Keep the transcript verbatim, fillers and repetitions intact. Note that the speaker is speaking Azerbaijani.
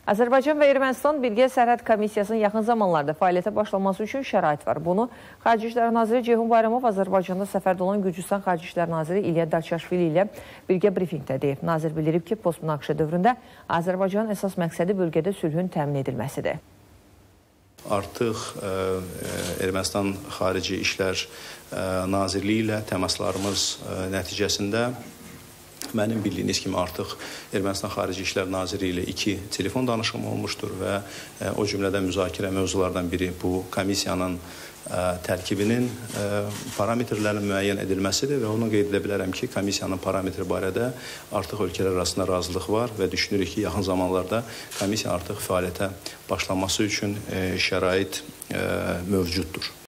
Azərbaycan və Ermənistan Birgə Sərhəd Komissiyasının yaxın zamanlarda fəaliyyətə başlaması üçün şərait var. Bunu Xarici İşlər Naziri Ceyhun Bayramov Azərbaycanda səfərdə olan Gürcüstan Xarici İşlər Naziri İlya Daçaşvili ilə birgə brifinqdə deyib. Nazir bildirib ki, postmünaqişə dövründə Azərbaycanın əsas məqsədi bölgədə sülhün təmin edilməsidir. Artıq ə, Ermənistan Xarici İşlər ə, Nazirliyi ilə təmaslarımız ə, nəticəsində mənim bildiyiniz kimi artıq Ermənistan Xarici İşlər Naziri ilə iki telefon danışımı olmuşdur və ə, o cümlədən müzakirə mövzulardan biri bu komissiyanın ə, tərkibinin ə, parametrlərinin müəyyən edilməsidir və onu qeyd edə bilərəm ki, komissiyanın parametri barədə artıq ölkələr arasında razılıq var və düşünürük ki, yaxın zamanlarda komissiya artıq fəaliyyətə başlaması üçün ə, şərait ə, mövcuddur.